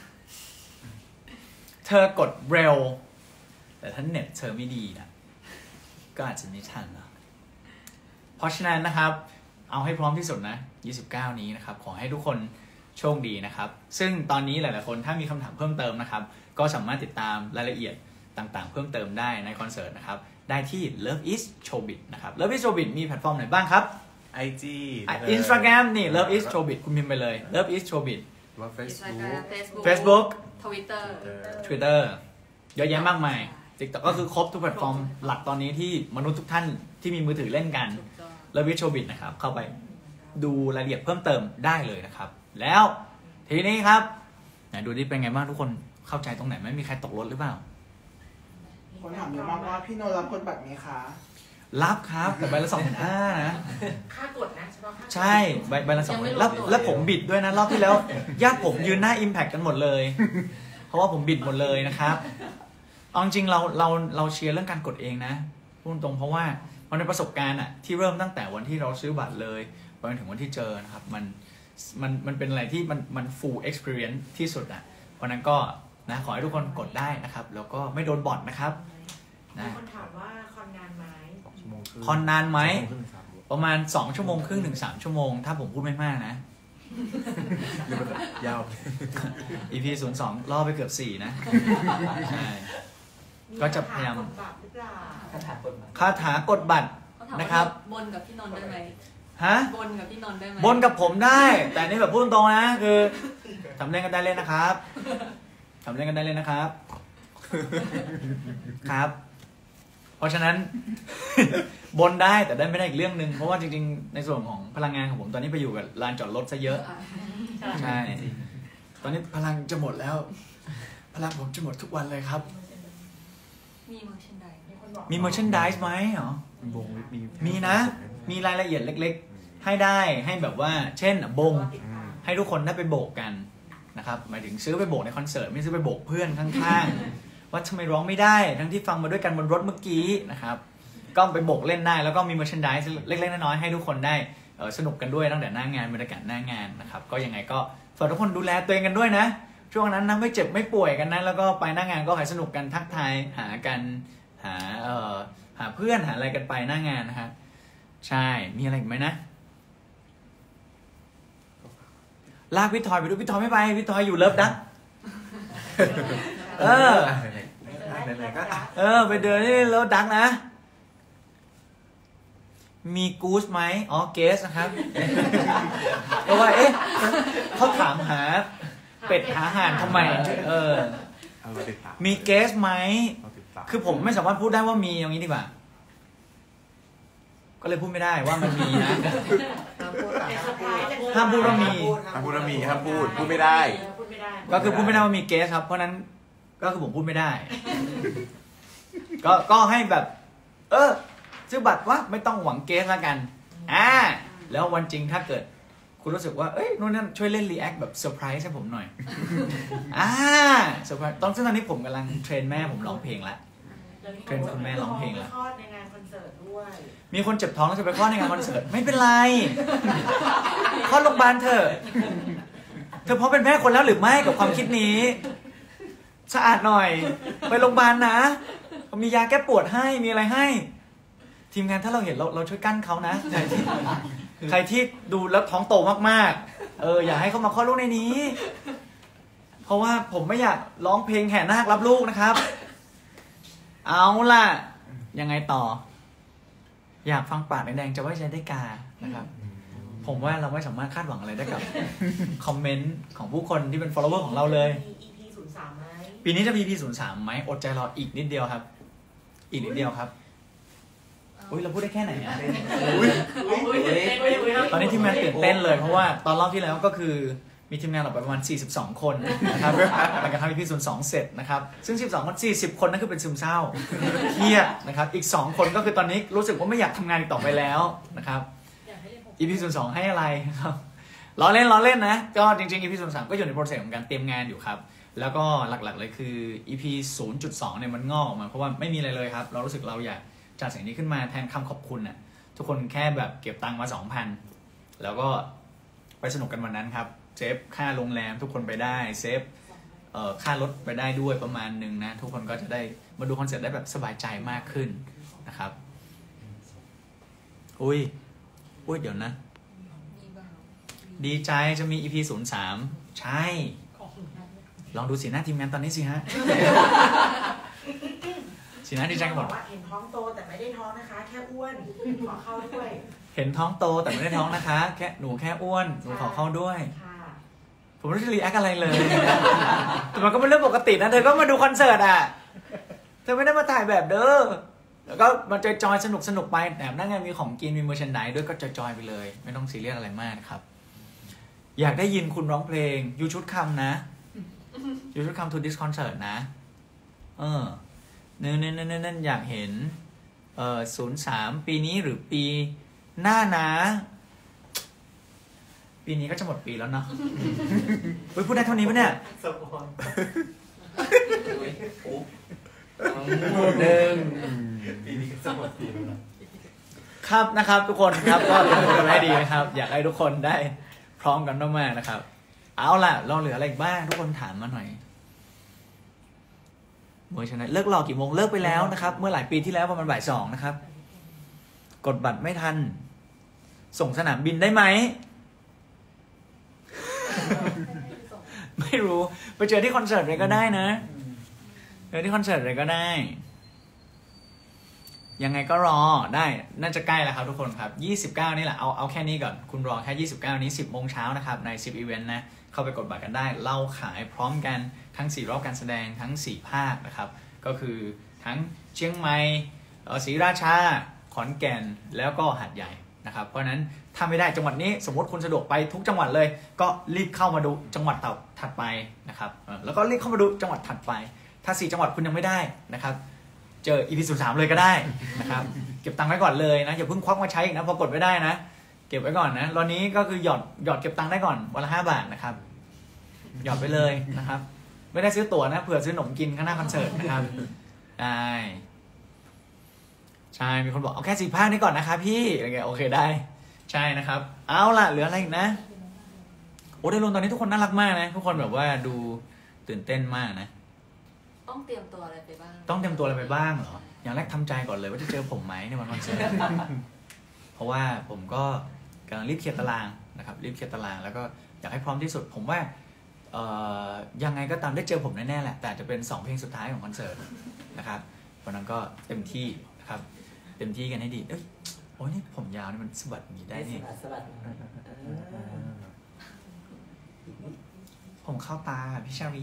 เธอกดเร็วแต่ถ้าเน็ตเธอไม่ดีนะก็อาจจะไม่ทันนะเพราะฉะนั้นนะครับเอาให้พร้อมที่สุดนะ29 นี้นะครับขอให้ทุกคนโชคดีนะครับซึ่งตอนนี้หลายๆคนถ้ามีคำถามเพิ่มเติมนะครับก็สามารถติดตามรายละเอียดต่างๆเพิ่มเติมได้ในคอนเสิร์ตนะครับได้ที่ Love is Showbiz นะครับ Love is Showbiz มีแพลตฟอร์มไหนบ้างครับ IG Instagram นี่ Love is Showbiz คุณพิมพ์ไปเลย Love is Showbiz ว่า Facebook Twitter เยอะแยะมากมาย TikTok ก็คือครบทุกแพลตฟอร์มหลักตอนนี้ที่มนุษย์ทุกท่านที่มีมือถือเล่นกัน Love is Showbiz นะครับเข้าไปดูรายละเอียดเพิ่มเติมได้เลยนะครับแล้วทีนี้ครับดูดิเป็นไงบ้างทุกคนเข้าใจตรงไหนไหมมีใครตกรถหรือเปล่าคนถามเยอะมากว่าพี่โนรับกดบัตรไหมคะรับครับแต่ใบละ 2,500 นะค่ากดนะเฉพาะค่าใช่ใบละ 2,500แล้วผมบิดด้วยนะรอบที่แล้วญาติผมยืนหน้า Impact กันหมดเลยเพราะว่าผมบิดหมดเลยนะครับเอาจริงเราเชียร์เรื่องการกดเองนะพูดตรงเพราะว่าในประสบการณ์ที่เริ่มตั้งแต่วันที่เราซื้อบัตรเลยไปจนถึงวันที่เจอนะครับมันเป็นอะไรที่มัน full experience ที่สุดเพราะนั้นก็นะขอให้ทุกคนกดได้นะครับแล้วก็ไม่โดนบอทนะครับนะคนถามว่าคอนนานไหมคอนนานไหมประมาณ2 ชั่วโมงครึ่งถึง3 ชั่วโมงถ้าผมพูดไม่มากนะหรือมันยาว EP 02ล่อไปเกือบ4นะใช่ก็จะพยายามกดบัตรหรือเปล่าคาถากดบัตรเขาถามนะครับว่าบนกับพี่นนท์ได้ไหมฮะบนกับพี่นนท์ได้ไหมบนกับผมได้ แต่นี่แบบพูดตรงๆนะคือทำเล่นกันได้เล่นนะครับทำเล่นกันได้เล่นนะครับครับ เพราะฉะนั้น บนได้แต่ได้ไม่ได้อีกเรื่องหนึ่งเพราะว่าจริงๆในส่วนของพลังงานของผมตอนนี้ไปอยู่กับลานจอดรถซะเยอะใช่ตอนนี้พลังจะหมดแล้ว พลังผมจะหมดทุกวันเลยครับมีเมอร์ชันไดมีคนบอกมี merchandise ไหมเหรอบงมีนะ มีรายละเอียดเล็กๆ ให้ได้ให้แบบว่า เช่นบงติดตามให้ทุกคนได้ไปโบกกันนะครับหมายถึงซื้อไปโบกในคอนเสิร์ตไม่ซื้อไปโบกเพื่อนข้างๆ ว่าทำไมร้องไม่ได้ทั้งที่ฟังมาด้วยกันบนรถเมื่อกี้นะครับก็ไปโบกเล่นได้แล้วก็มี merchandise เล็กๆน้อยๆให้ทุกคนได้สนุกกันด้วยตั้งแต่หน้างานบรรยากาศหน้างานนะครับก็ยังไงก็ฝากทุกคนดูแลตัวเองกันด้วยนะช่วงนั้นนะไม่เจ็บไม่ป่วยกันนะแล้วก็ไปหน้างานก็ให้สนุกกันทักทายหากันหาเพื่อนหาอะไรกันไปหน้างานนะฮะใช่มีอะไรอีกไหมนะลากพี่ทอยไปดูพี่ทอยไม่ไปพี่ทอยอยู่เลิฟดักไหนๆก็ไปเดินที่เลิฟดักนะมีกู๊สไหมอ๋อเกสนะครับเพราะว่าเขาถามหาเป็ดหาห่านทำไมติดตามมีเกสไหมติดตามคือผมไม่สามารถพูดได้ว่ามีอย่างนี้ดีกว่าก็เลยพูดไม่ได้ว่ามันมีนะห้ามพูดว่ามีห้ามพูดว่ามีห้ามพูดไม่ได้พูดไม่ได้ก็คือพูดไม่ได้ว่ามีเกสครับเพราะนั้นก็คือผมพูดไม่ได้ ก็ให้แบบซื้อบัตรว่าไม่ต้องหวังเกสละกันแล้ววันจริงถ้าเกิดคุณรู้สึกว่านู่นนั่นช่วยเล่นรีแอคแบบเซอร์ไพรส์ให้ผมหน่อยเซอร์ไพรส์ซึ่งตอนนี้ผมกำลังเทรนแม่ผมร้องเพลงแล้วเทรนคุณแม่ร้องเพลงแล้วคลอดในงานคอนเสิร์ตด้วยมีคนเจ็บท้องแล้วจะไปคลอดในงานคอนเสิร์ตไม่เป็นไรคลอดโรงพยาบาลเถอะเธอพร้อมเป็นแม่คนแล้วหรือไม่กับความคิดนี้สะอาดหน่อยไปโรงพยาบาลนะมียาแก้ปวดให้มีอะไรให้ทีมงานถ้าเราเห็นเราช่วยกั้นเขานะใครที่ดูแล้วท้องโตมากๆอย่าให้เขามาคลอดลูกในนี้ เพราะว่าผมไม่อยากร้องเพลงแห่นาครับลูกนะครับ เอาล่ะยังไงต่ออยากฟังปากแดงๆจะไว้ใจได้กานะครับผมว่าเราไม่สามารถคาดหวังอะไรได้กับ คอมเมนต์ของผู้คนที่เป็น follower ของเราเลยมี EP 03ไหมปีนี้จะมี EP 03ไหมอดใจรออีกนิดเดียวครับอีกนิดเดียวครับอุ้ยเราพูดได้แค่ไหนอ่ะตอนนี้ทีมงานตื่นเต้นเลยเพราะว่าตอนรอบที่แล้วก็คือมีทีมงานออกไปประมาณ42คนนะครับหลังจากทำ EP 02เสร็จนะครับซึ่ง12คน40คนนั่นคือเป็นซึมเศร้าเครียดนะครับอีก2คนก็คือตอนนี้รู้สึกว่าไม่อยากทำงานอีกต่อไปแล้วนะครับ EP 02ให้อะไรครับล้อเล่นนะก็จริงๆ EP 03ก็อยู่ในโปรเซสของการเตรียมงานอยู่ครับแล้วก็หลักๆเลยคือ EP 0.2เนี่ยมันงอกออกมาเพราะว่าไม่มีอะไรเลยครับเรารู้สึกเราอยากจัดสิ่งนี้ขึ้นมาแทนคำขอบคุณน่ะทุกคนแค่แบบเก็บตังค์มา 2,000 แล้วก็ไปสนุกกันวันนั้นครับเซฟค่าโรงแรมทุกคนไปได้เซฟค่ารถไปได้ด้วยประมาณนึงนะทุกคนก็จะได้มาดูคอนเสิร์ตได้แบบสบายใจมากขึ้นนะครับอุ้ยเดี๋ยวนะดีใจจะมี EP 03ใช่ลองดูสีหน้าทีมงานตอนนี้สิฮะ สีหน้าดีใจกันหมดเห็นท้องโตแต่ไม่ได้ท้องนะคะแค่อ้วนขอเข้าด้วยเห็นท้องโตแต่ไม่ได้ท้องนะคะหนูแค่อ้วนหนูขอเข้าด้วยผมไม่ได้รีแอคอะไรเลยแต่มันก็เป็นเรื่องปกตินะเธอก็มาดูคอนเสิร์ตอ่ะเธอไม่ได้มาถ่ายแบบเด้อแล้วก็มาจอยสนุกไปแต่นั่นไงมีของกินมีเมอร์ชันไดด้วยก็จอยไปเลยไม่ต้องซีเรียสอะไรมากครับอยากได้ยินคุณร้องเพลงยูชุดคำนะยูชุดคำ to this concert นะนั่นอยากเห็น03ปีนี้หรือปีหน้านะปีนี้ก็จะหมดปีแล้วเนาะพูดได้เท่านี้ปะเนี่ยสปอนปีนี้ก็จะหมดปีแล้วครับนะครับทุกคนครับก็เตรียมตัวกันให้ดีนะครับอยากให้ทุกคนได้พร้อมกันมากๆนะครับเอาล่ะเราเหลืออะไรบ้างทุกคนถามมาหน่อยเมื่อชนะเลิกรอกี่โมงเลิกไปแล้วนะครับเมื่อหลายปีที่แล้วประมาณบ่าย 2นะครับกดบัตรไม่ทันส่งสนามบินได้ไหมไม่รู้ไปเจอที่คอนเสิร์ตเลยก็ได้นะเจอที่คอนเสิร์ตเลยก็ได้ยังไงก็รอได้น่าจะใกล้แล้วครับทุกคนครับ29นี่แหละเอาแค่นี้ก่อนคุณรอแค่29นี้10 โมงเช้านะครับใน10 อีเวนต์นะเข้าไปกดบัตรกันได้เราขายพร้อมกันทั้ง4 รอบการแสดงทั้ง4 ภาคนะครับก็คือทั้งเชียงใหม่ศรีราชาขอนแก่นแล้วก็หาดใหญ่นะครับเพราะนั้นถ้าไม่ได้จังหวัดนี้สมมติคุณสะดวกไปทุกจังหวัดเลยก็รีบเข้ามาดูจังหวัดถัดไปนะครับแล้วก็รีบเข้ามาดูจังหวัดถัดไปถ้า4 จังหวัดคุณยังไม่ได้นะครับเจอ EP 03เลยก็ได้นะครับเก็บตังค์ไว้ก่อนเลยนะอย่าเพิ่งควักมาใช้อีกนะพอกดไม่ได้นะเก็บไว้ก่อนนะตอนนี้ก็คือหยอดเก็บตังค์ได้ก่อนวันละ5 บาทนะครับหยอดไปเลยนะครับไม่ได้ซื้อตั๋วนะเผื่อซื้อขนมกินข้างหน้าคอนเสิร์ตนะครับได้ใช่มีคนบอกเอาแค่4 ภาคนี้ก่อนนะคะพี่อะไรเงี้ยโอเคได้ใช่นะครับเอาล่ะเหลืออะไรอีกนะโอ้ได้ลงตอนนี้ทุกคนน่ารักมากนะทุกคนแบบว่าดูตื่นเต้นมากนะต้องเตรียมตัวอะไรไปบ้างต้องเตรียมตัวอะไรไปบ้างเหรออย่างแรกทำใจก่อนเลยว่าจะเจอผมไหมในวันคอนเสิร์ต เพราะว่าผมก็กำลังรีบเคลียร์ตารางนะครับรีบเคลียร์ตารางแล้วก็อยากให้พร้อมที่สุดผมว่ายังไงก็ตามได้เจอผมแน่ๆแหละแต่จะเป็น2 เพลงสุดท้ายของคอนเสิร์ตนะครับวันนั้นก็เต็มที่นะครับเต็มที่กันให้ดีโอ้ยนี่ผมยาวนี่มันสะบัดอย่างนี้ได้นี่ผมเข้าตาพี่ชาวี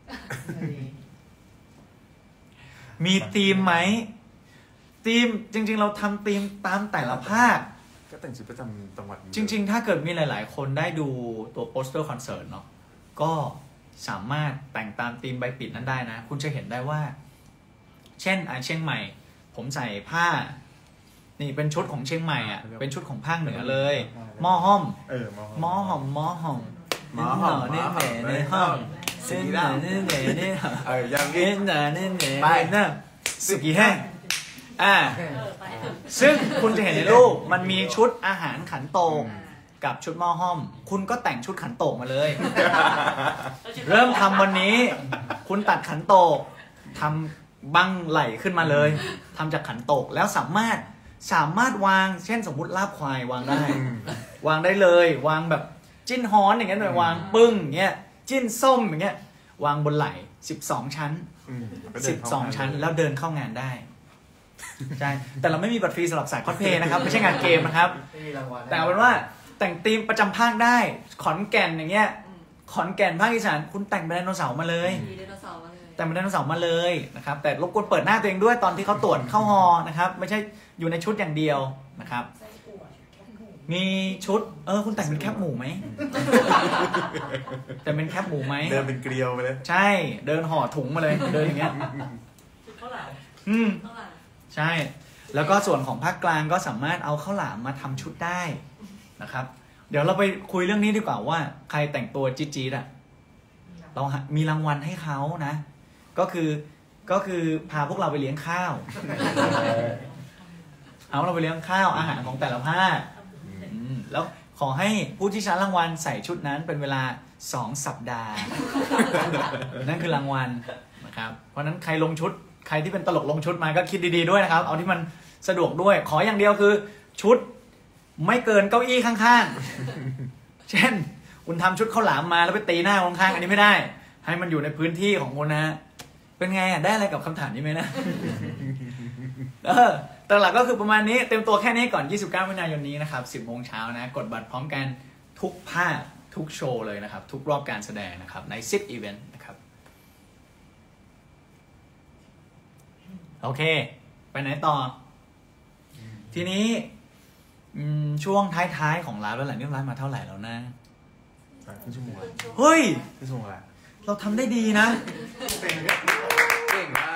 มีธีมไหมธีมจริงๆเราทำธีมตามแต่ละภาคก็แต่งชุดประจำจังหวัดจริงๆถ้าเกิดมีหลายๆคนได้ดูตัวโปสเตอร์คอนเสิร์ตเนาะก็สามารถแต่งตามธีมใบปิดนั้นได้นะคุณจะเห็นได้ว่าเช่นเชียงใหม่ผมใส่ผ้านี่เป็นชุดของเชียงใหม่อ่ะเป็นชุดของภาคเหนือเลยหม้อห้อมหม้อห้อมหม้อห้อมหม้อห้อมนี่แหน่ในห้องสิ่งนั้นนี่แหน่นี่ยังกินแต่นี่แหน่ไปนะสุกี้แห้งซึ่งคุณจะเห็นในรูปมันมีชุดอาหารขันโตกกับชุดหม้อห้อมคุณก็แต่งชุดขันโตกมาเลยเริ่มทำวันนี้คุณตัดขันโตกทำบั้งไหลขึ้นมาเลยทำจากขันโตกแล้วสามารถวางเช่นสมมุติลาบควายวางได้วางได้เลยวางแบบจิ้นฮ้อนอย่างเงี้ยวางปึ้งอย่างเงี้ยจิ้นส้มอย่างเงี้ยวางบนไหล่12 ชั้น12 ชั้นแล้วเดินเข้างานได้ใช่แต่เราไม่มีบัตรฟรีสำหรับสายคอสเพลย์นะครับไม่ใช่งานเกมนะครับแต่เอาเป็นว่าแต่งธีมประจำภาคได้ขอนแก่นอย่างเงี้ยขอนแก่นภาคอีสานคุณแต่งเป็นไดโนเสาร์มาเลยแต่งเป็นไดโนเสาร์มาเลยนะครับแต่รบกวนเปิดหน้าตัวเองด้วยตอนที่เขาตรวจเข้าฮอนะครับไม่ใช่อยู่ในชุดอย่างเดียวนะครับมีชุดคุณแต่งเป็นแคบหมูไหมแต่เป็นแคบหมูไหมเดินเป็นเกลียวไปเลยใช่เดินห่อถุงมาเลยเดินอย่างเงี้ยเท่าไหร่ใช่แล้วก็ส่วนของภาคกลางก็สามารถเอาข้าวหลามมาทำชุดได้นะครับเดี๋ยวเราไปคุยเรื่องนี้ดีกว่าว่าใครแต่งตัวจี๊ดๆอ่ะเรามีรางวัลให้เขานะก็คือพาพวกเราไปเลี้ยงข้าวเอาเราไปเลี้ยงข้าวอาหารของแต่ละภาคแล้วขอให้ผู้ที่ชนะรางวัลใส่ชุดนั้นเป็นเวลา2 สัปดาห์นั่นคือรางวัลนะครับเพราะนั้นใครลงชุดใครที่เป็นตลกลงชุดมาก็คิดดีๆด้วยนะครับเอาที่มันสะดวกด้วยขออย่างเดียวคือชุดไม่เกินเก้าอี้ข้างๆเช่นคุณทำชุดข้าวหลามมาแล้วไปตีหน้าข้างๆอันนี้ไม่ได้ให้มันอยู่ในพื้นที่ของคุณนะเป็นไงได้อะไรกับคำถามนี้ไหมนะแต่หลักก็คือประมาณนี้เต็มตัวแค่นี้ก่อน29 มิถุนายนนี้นะครับ10 โมงเช้านะกดบัตรพร้อมกันทุกภาคทุกโชว์เลยนะครับทุกรอบการแสดงนะครับใน10 อีเวนต์นะครับโอเคไปไหนต่อทีนี้ช่วงท้ายๆของไลฟ์แล้วแหละนี่ไลฟ์มาเท่าไหร่แล้วนะชั่วโมงเฮ้ยชั่วโมงอะไรเราทำได้ดีนะเก่งมาก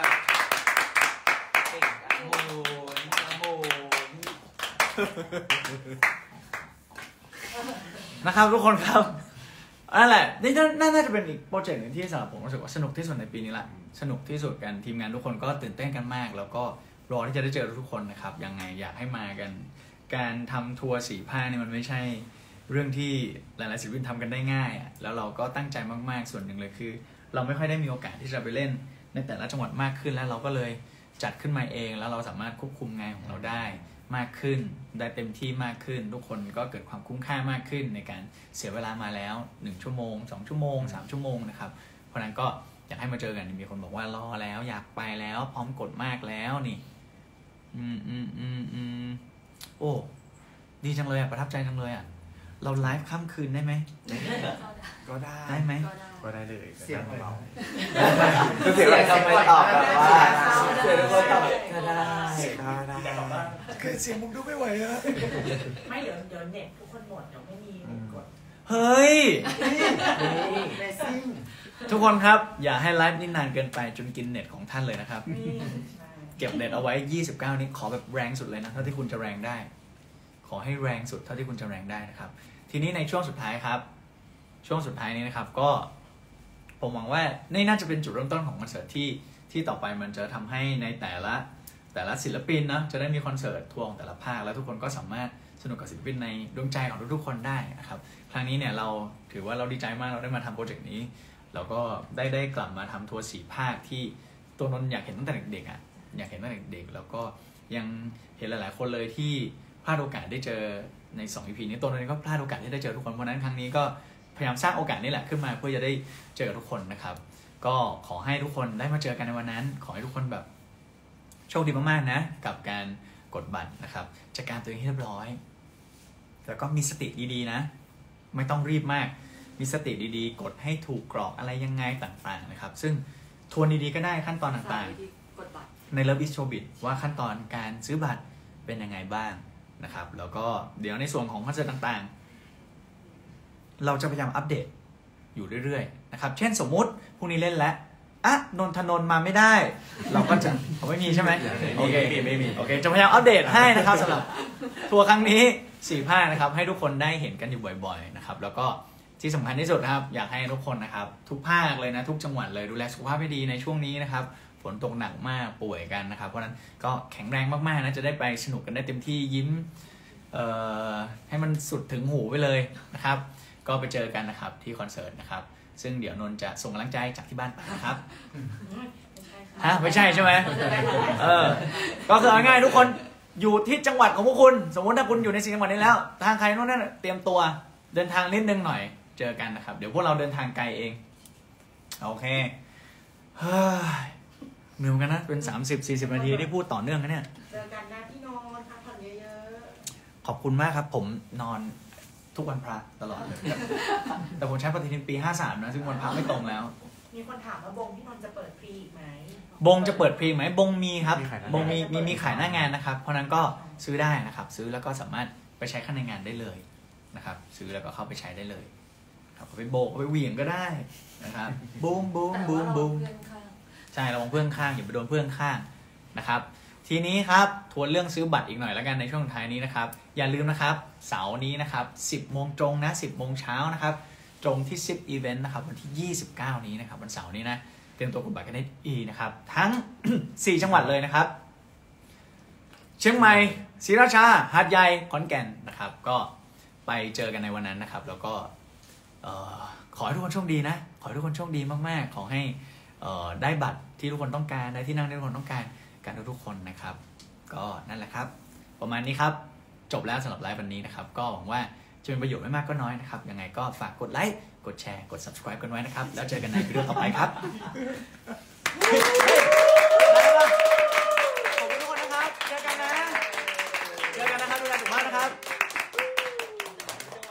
นะครับทุกคนครับนั่นแหละนี่น่าจะเป็นอีกโปรเจกต์หนึ่งที่สำหรับผมรู้สึกว่าสนุกที่สุดในปีนี้ละสนุกที่สุดกันทีมงานทุกคนก็ตื่นเต้นกันมากแล้วก็รอที่จะได้เจอทุกคนนะครับยังไงอยากให้มากันการทำทัวร์4 ภาคนี่มันไม่ใช่เรื่องที่หลายๆศิลปินทำกันได้ง่ายแล้วเราก็ตั้งใจมากๆส่วนหนึ่งเลยคือเราไม่ค่อยได้มีโอกาสที่จะไปเล่นในแต่ละจังหวัดมากขึ้นแล้วเราก็เลยจัดขึ้นมาเองแล้วเราสามารถควบคุมงานของเราได้มากขึ้นได้เต็มที่มากขึ้นทุกคนก็เกิดความคุ้มค่ามากขึ้นในการเสียเวลามาแล้ว1ชั่วโมง2ชั่วโมง3ชั่วโมงนะครับเพราะนั้นก็อยากให้มาเจอกันมีคนบอกว่ารอแล้วอยากไปแล้วพร้อมกดมากแล้วนี่โอ้ดีจังเลยประทับใจจังเลยเราไลฟ์ค่ำคืนได้ไหมก็ได้ได้ไหมก็ได้เลยเสียงเบาก็เสียงทำไมตอบแบบว่าเสียงทุกคนตอบก็ได้ได้คือเสียงผมดูไม่ไหวอะไม่เดี๋ยวเน็ตทุกคนหมดเดี๋ยวไม่มีกดเฮ้ยเมซิ่งทุกคนครับอย่าให้ไลฟ์นี่นานเกินไปจนกินเน็ตของท่านเลยนะครับใช่เก็บเน็ตเอาไว้29นี้ขอแบบแรงสุดเลยนะเท่าที่คุณจะแรงได้ ขอให้แรงสุดเท่าที่คุณจะแรงได้นะครับทีนี้ในช่วงสุดท้ายครับช่วงสุดท้ายนี้นะครับก็ผมหวังว่านี่น่าจะเป็นจุดเริ่มต้นของคอนเสิร์ตที่ต่อไปมันจะทำให้ในแต่ละศิลปินนะจะได้มีคอนเสิร์ตทัวร์ของแต่ละภาคแล้วทุกคนก็สามารถสนุกกับศิลปินในดวงใจของทุกๆคนได้นะครับครั้งนี้เนี่ยเราถือว่าเราดีใจมากเราได้มาทำโปรเจกต์นี้เราก็ได้กลับมาทำทัวร์4 ภาคที่ตัวนนท์อยากเห็นตั้งแต่เด็กๆอยากเห็นตั้งแต่เด็กๆแล้วก็ยังเห็นหลายๆคนเลยที่พลาดโอกาสได้เจอใน2 EP นี้ตัวนนท์ก็พลาดโอกาสที่ได้เจอทุกคนเพราะนั้นครั้งนี้ก็พยายามสร้างโอกาสนี้แหละขึ้นมาเพื่อจะได้เจอทุกคนนะครับก็ขอให้ทุกคนได้มาเจอกันในวันนั้นขอให้ทุกคนแบบโชคดีมากๆนะกับการกดบัตรนะครับจัดการตัวเองให้เรียบร้อยแล้วก็มีสติดีๆนะไม่ต้องรีบมากมีสติดีๆกดให้ถูกกรอกอะไรยังไงต่างๆนะครับซึ่งทวนดีๆก็ได้ขั้นตอนต่างๆใน Love is Showbiz ว่าขั้นตอนการซื้อบัตรเป็นยังไงบ้างนะครับแล้วก็เดี๋ยวในส่วนของคอนเสิร์ตต่างๆเราจะพยายามอัปเดตอยู่เรื่อยๆนะครับเช่นสมมุติพรุ่งนี้เล่นแล้วนนทนนท์มาไม่ได้เราก็จะไม่มีใช่ไหมโอเคไม่มีโอเคจะพยายามอัปเดตให้นะครับสำหรับทัวร์ครั้งนี้4 ภาคนะครับให้ทุกคนได้เห็นกันอยู่บ่อยๆนะครับแล้วก็ที่สำคัญที่สุดนะครับอยากให้ทุกคนนะครับทุกภาคเลยนะทุกจังหวัดเลยดูแลสุขภาพให้ดีในช่วงนี้นะครับฝนตกหนักมากป่วยกันนะครับเพราะฉะนั้นก็แข็งแรงมากๆนะจะได้ไปสนุกกันได้เต็มที่ยิ้มให้มันสุดถึงหูไปเลยนะครับก็ไปเจอกันนะครับที่คอนเสิร์ตนะครับซึ่งเดี๋ยวนนท์จะส่งกำลังใจจากที่บ้านไปนะครับไม่ใช่ใช่ไหมก็คือง่ายๆทุกคนอยู่ที่จังหวัดของพวกคุณสมมติถ้าคุณอยู่ใน4 จังหวัดนี้แล้วทางใครโน่นนั่นเตรียมตัวเดินทางนิดนึงหน่อยเจอกันนะครับเดี๋ยวพวกเราเดินทางไกลเองโอเคเหนื่อยกันนะเป็น30-40 นาทีที่พูดต่อเนื่องกันเนี่ยเจอกันนะพี่นนท์พักผ่อนเยอะๆขอบคุณมากครับผมนอนทุกวันพระตลอดเลยแต่ผมใช้ปฏิทินปี53นะซึ่งวันพระไม่ตรงแล้วมีคนถามว่าบงพี่นนท์จะเปิดพรีอีกไหมบงจะเปิดพรีไหมบงมีครับบงมีขายหน้างานนะครับเพราะนั้นก็ซื้อได้นะครับซื้อแล้วก็สามารถไปใช้ข้างในงานได้เลยนะครับซื้อแล้วก็เข้าไปใช้ได้เลยครับไปโบกไปเหวี่ยงก็ได้นะครับบูมบูมบูมบูมใช่ระวังเพื่อนข้างอย่าไปโดนเพื่อนข้างนะครับทีนี้ครับทวนเรื่องซื้อบัตรอีกหน่อยแล้วกันในช่วงท้ายนี้นะครับอย่าลืมนะครับเสาร์นี้นะครับ10 โมงตรงนะ10 โมงเช้านะครับตรงที่10 Event นะครับวันที่29นี้นะครับวันเสาร์นี้นะเตรียมตัวกดบัตรกันได้นะครับทั้ง 4 จังหวัดเลยนะครับเชียงใหม่ศรีราชาหาดใหญ่ขอนแก่นนะครับก็ไปเจอกันในวันนั้นนะครับแล้วก็ขอให้ทุกคนโชคดีนะขอให้ทุกคนโชคดีมากๆขอให้ได้บัตรที่ทุกคนต้องการได้ที่นั่งที่ทุกคนต้องการกันทุกๆคนนะครับก็นั่นแหละครับประมาณนี้ครับจบแล้วสำหรับไลฟ์วันนี้นะครับก็หวังว่าจะเป็นประโยชน์ไม่มากก็น้อยนะครับยังไงก็ฝากกดไลค์กดแชร์กด subscribe กันไว้นะครับแล้วเจอกันในวิดีโอต่อไปครับ